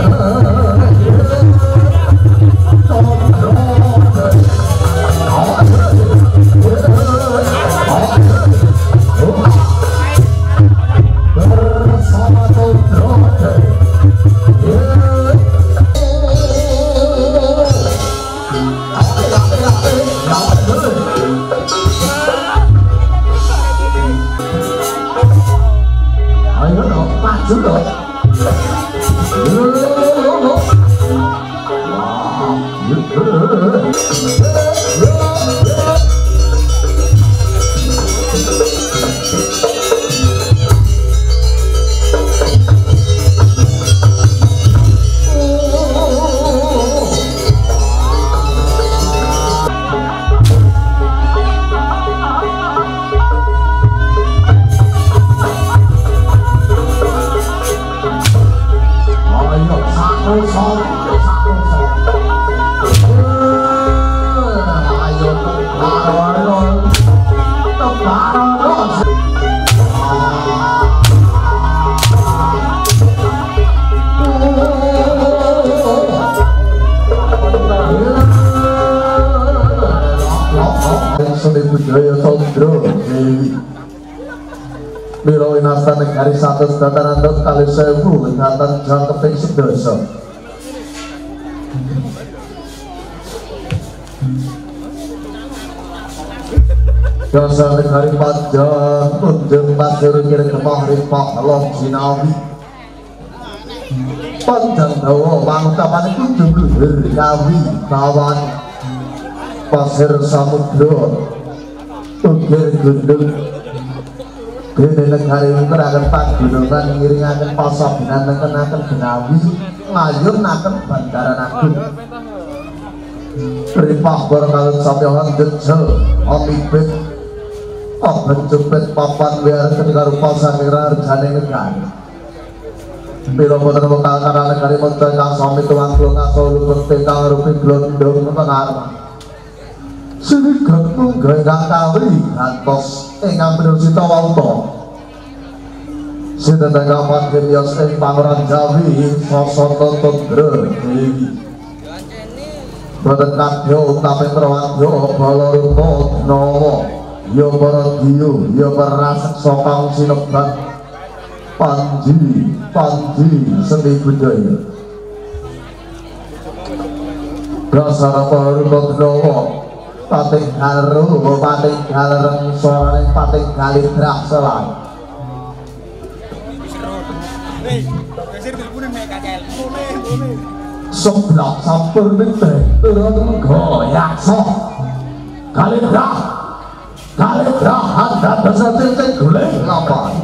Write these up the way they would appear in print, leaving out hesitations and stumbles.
Mila winasta negari satus dataran dot kali sewu ingatan jam keping sedasa. Dasa negari panjang kunjung pasir kiri kemah ripak lom sinawi. Panjang dawa wangkapan kunjung luhur kawi kawan pasir samudra ukir gundul. Dene negari ngeraken pagunungan ngiringaken pasabinan nekenaken genawi ngayunaken bandaran agung. Ripah bareng sampeyan jejel omibet obenjupet papan wiar ketika rupa sangira arjane negari. Bila boten bekal karana negari moncong kang sami tuwang kula ngaso luput kang rupi glondong pengarep. Sinigat munggah ingkang kawri ngantos ingkang pinusita wauta sinten ingkang panggiyos ing pangeran Jawi Sasata Tundra Dewi boten kadya utawi prawadya balarupa nawa ya para diyu ya para raseksa kang sinebat panji seni budaya dasar balarupa nawa pating garu, pating galereng suarane pating galidrah selan. Sebelah sampur nite turun goyak sok galidrah anda dasar cincin guling ngapain?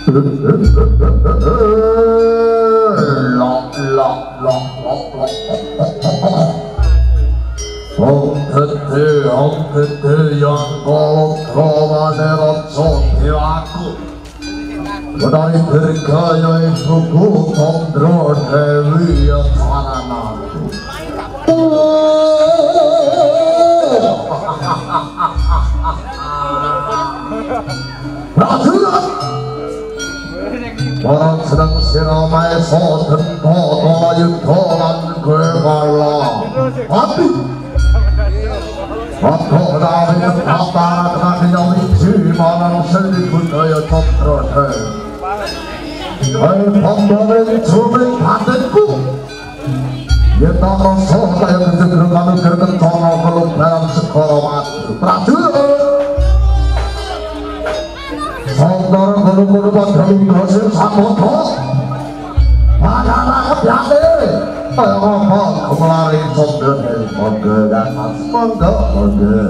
Ông thịt yang kolok romane rotso tiwaku Kodai berkaya ibuku tondro dewi tananaku Prajurit Orang sedang siramai soten toto yudholan gue kalah Mati Aku dari kata kena wiji malang sedih budaya cokro deh. Hai pembawa cumi hatiku. Kita rasa kayak kecil kami kerjaan kalau dalam sekolah mati. Prajurit. Saudara guru-guru pada dosen sakoto. Anak-anak biasa. Apa kemarin saudara mode dan mangga mode.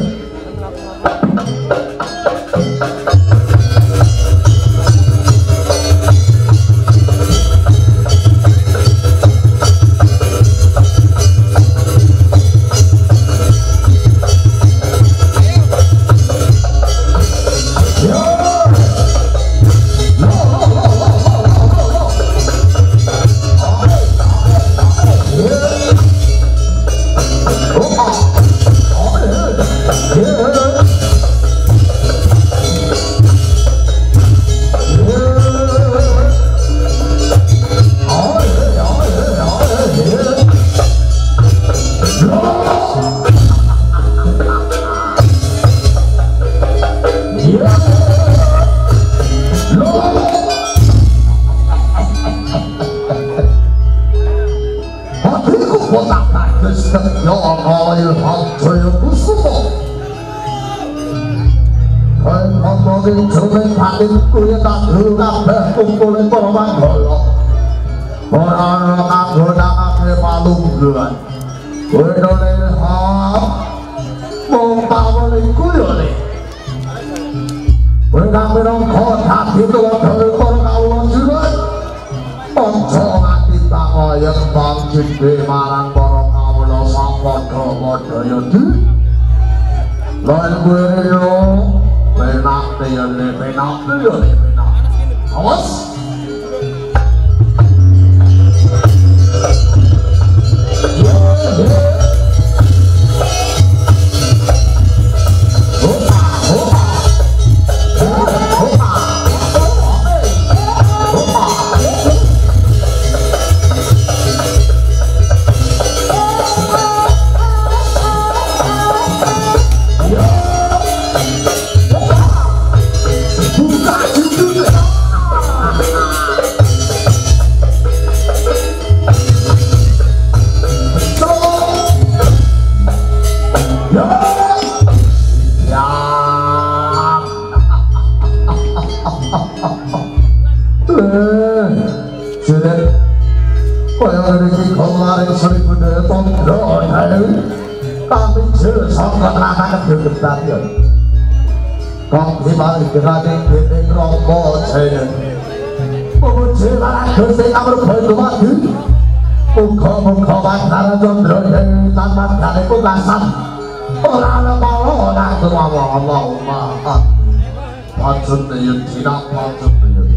Ku ya tak kabeh kumpulin para manggala. Ora kanggo nakake palungguhan. Kowe dole mung paweliku yo le. Kowe kamera kota itu dole para kawula jurat. Aja nganti takaya bangkit marang para kawula sapadha-padha yo di. Lan kowe yo penak ya le penak. Awas. Kong dimari kerating bintang rombo jaya Pemujilan Gusti Amarga mati Muga-muga Pandara Candra yang tanpa dari pungkasan Orang kala nang tuwawa Allahumma Pajun yun tidak pajun yun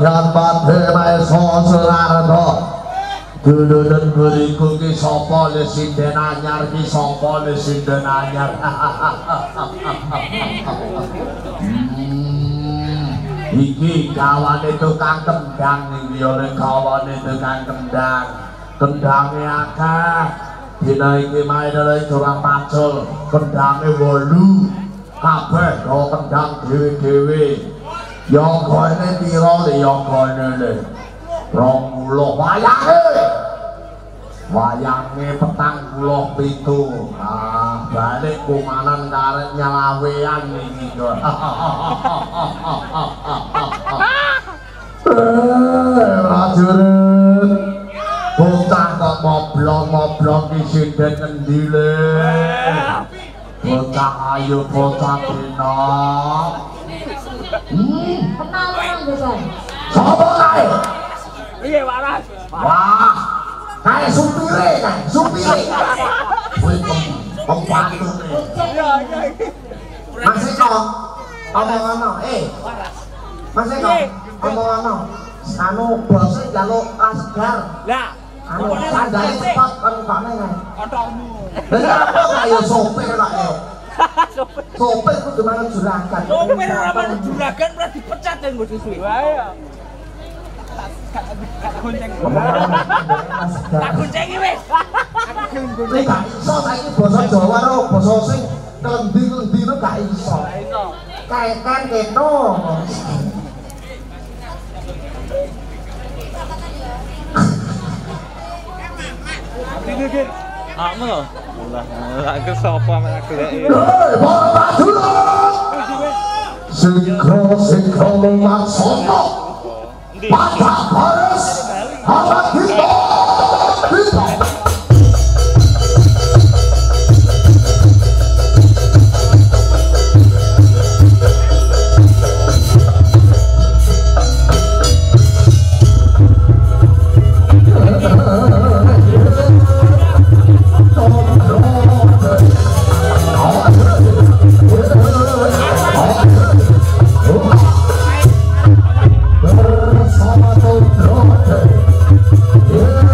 Jangan pada maeso Surarto dulu dan beriku ki sopo le sinden anyar ki sopo le sinden anyar iki kawane tukang kendang iki oleh kawane tukang kendang kendangnya akeh dina iki main oleh curang pacul kendangnya 8 kabeh do kendang dewe-dewe yogone piro le yogone le 20 wayange petang 27 balik kumanan karep nyalawean iki kok prajurit bocah kok moblong-moblong di sinden endi le bocah ayu bocah dina kenal orang juga sapa kae Iya, waras. wah kayak supire pembantu Mas Eko omong-omong Mas Eko omong-omong anu bose jaluk asgar Lah, anu sandale cepet kan kene otakmu. lha apa kaya sopir kok sopir kudu manut juragan Sopir ora manut juragan ora dipecat yang nggo suwi. Wae. Tak gonceng. Tak goncengi wis. Aku gelem gonceng. Nek gak iso saiki basa Jawa karo basa sing klendi-klendi itu gak iso. Kaetan keto. Iki. Akmu lho. Lah aku sapa mek aku lek. Bapak dulu. Singkro Laksono. Bapak Baris. Alat kita. Bersama Tondrote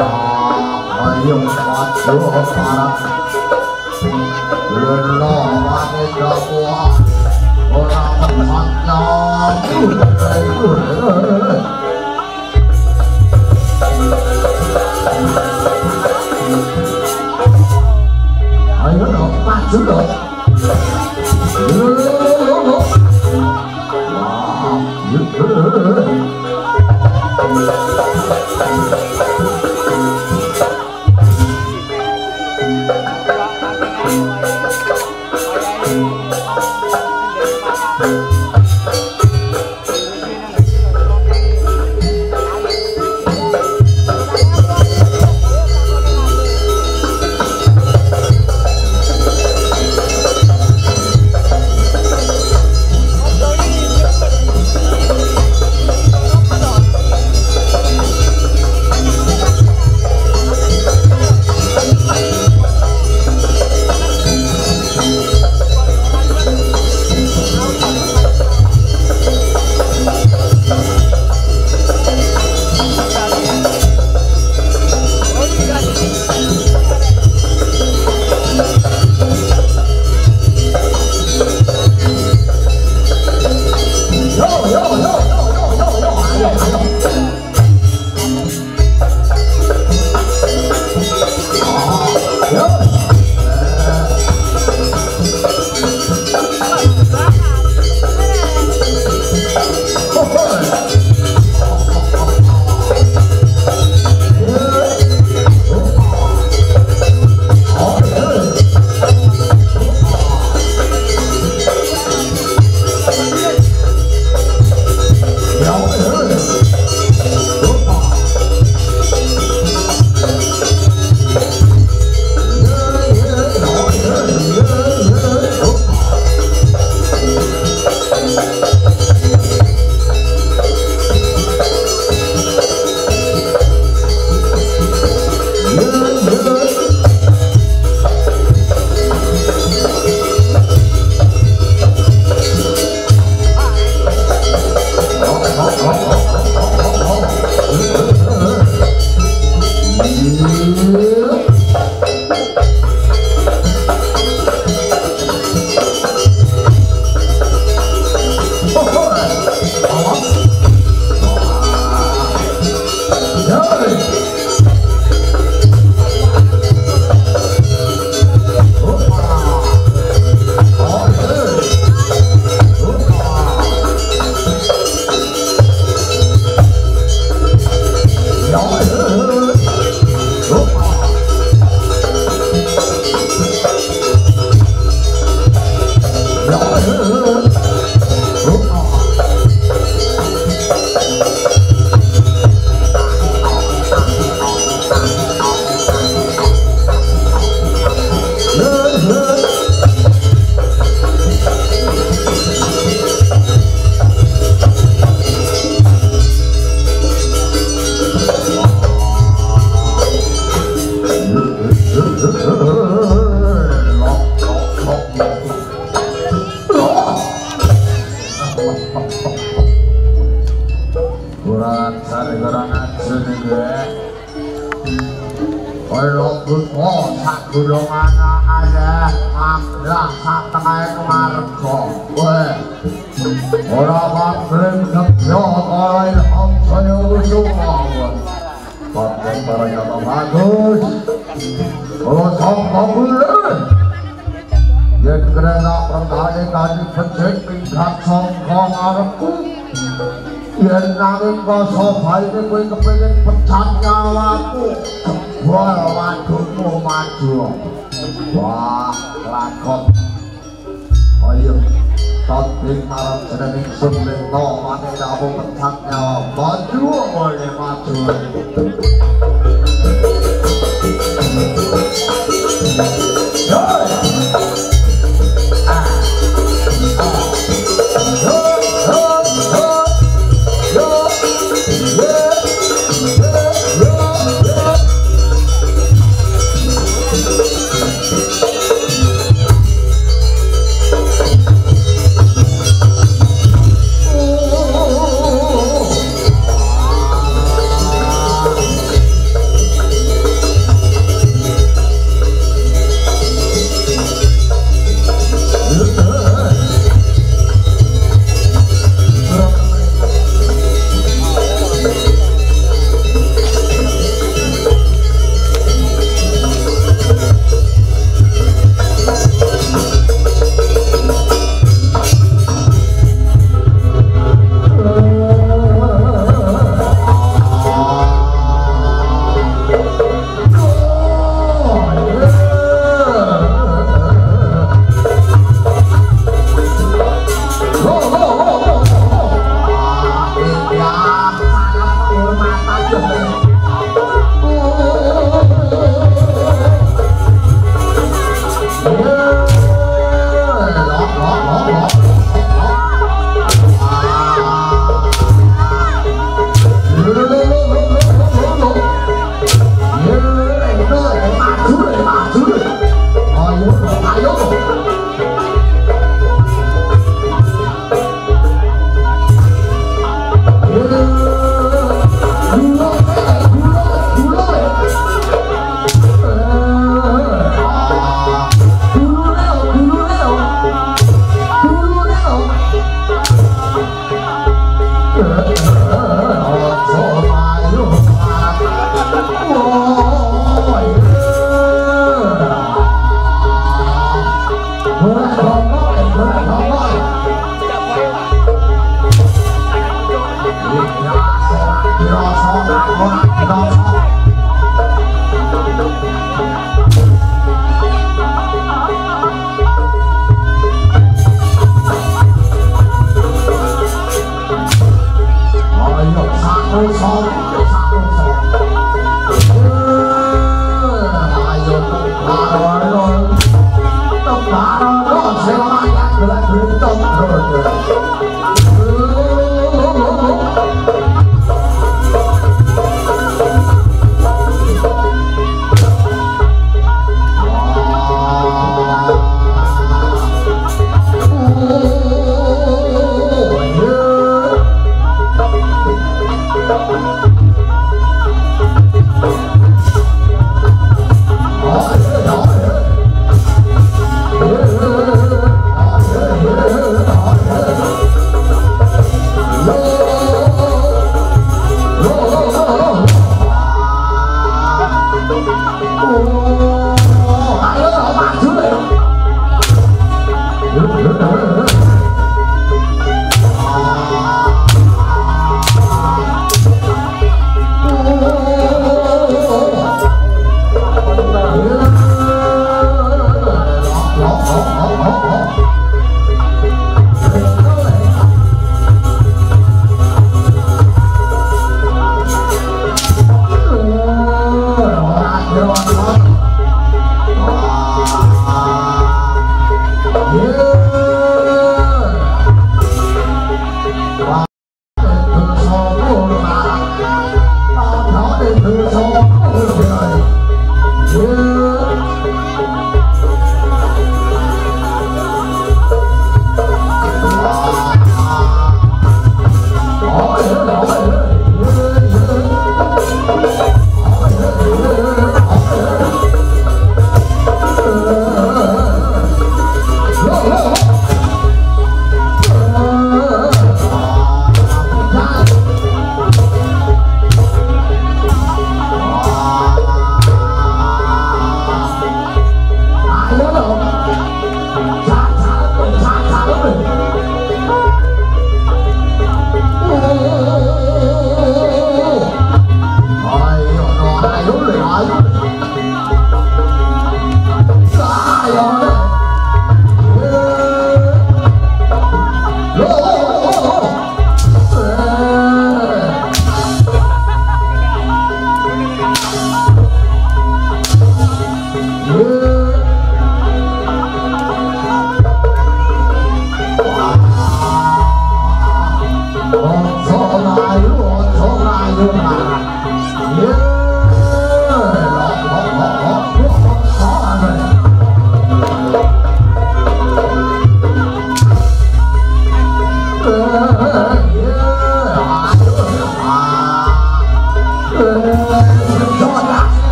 ayo maju parang lelo wane dawa ora menaknya ayo dong maju dong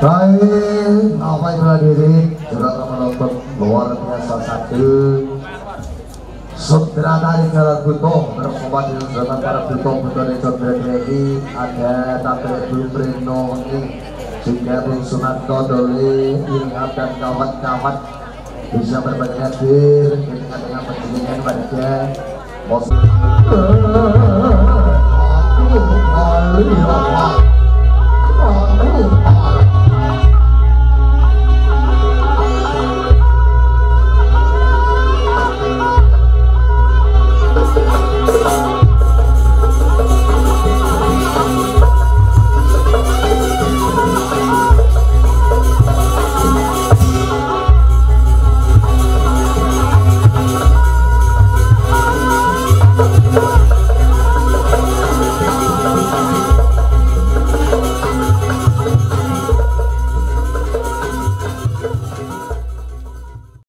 Baik, apa itu hadirin juga menonton luar biasa satu sutradara Jalan Buto berkompet dengan para buto-buto di sutradara ini ada Tate Brino ini juga Bung Sunarto Doli Ilham dan kawan-kawan bisa berbagi hadir dengan penjelasan pada bos.